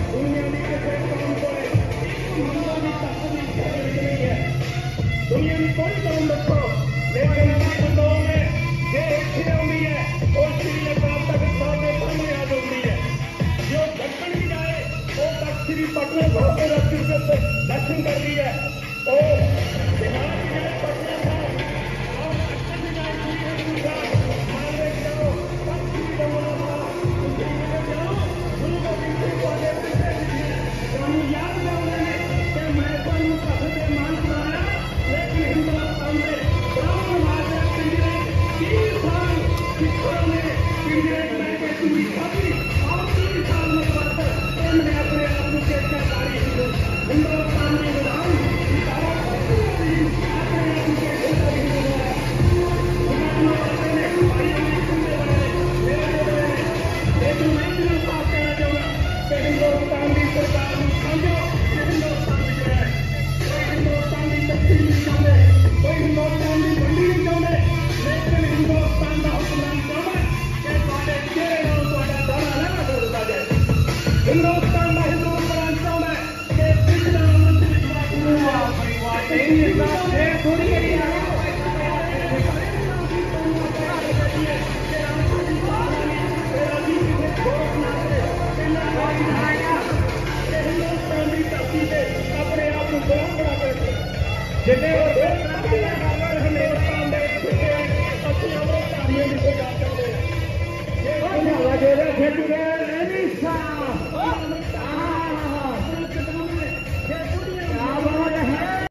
दुनिया की किसी कौम को मुंडों की तक की जरूरत नहीं है। दुनिया की कोई कौम रखो, लेकिन मुंडों में जे इतने आती है और श्री अकाल तख्त साहब के सामने आ जाती है। जो दक्षिण की जाए वो तख्त श्री पटना साहब के दर्शन कर रही है और बिहार की जाए पटना साहब और दक्षिण की जाए श्री हरिमंदिर साहब मालवे की जाओ तख्त श्री रमना साहब उनकी जगह जाओ गुरु गोबिंद सिंह वाले पीछे ਤੁਹਾਨੂੰ याद है उन्होंने कि मैं ਤੁਹਾਨੂੰ तख्त से मान कराया लेकिन हिंदुस्तान में ब्राह्मण माता पिंजरे 3 साल सिखों ने पिंजरे में के चूड़ी खाती और 3 साल में बर्तर उन्होंने अपने आप को चेताकारी हिंदुस्तान में विधान हिंदुस्तान की सरकार समझो कि हिंदुस्तान बिगड़ा है। कोई हिंदुस्तान की तकसीम नहीं चाहते, कोई हिंदुस्तान की मंडी नहीं चाहते, लेकिन हिंदुस्तान का हुक्मरान चाहता है कि ਤੁਹਾਡੇ ਚਿਹਰੇ ਨਾਲ ਤੁਹਾਡਾ ਦਾਣਾ ਨਾ ਬਦਲਦਾ ਜਾਏ। हिंदुस्तान का हिंदू हुक्मरान चाहता है कि पिछड़ा मंत्री थोड़ी करी हिंदुस्तान की धरती से अपने आप को बहुत बड़ा कर जिन्हें हिंदुस्तान के पिछले अच्छी अमृतधारियों की सरकार करते हैं।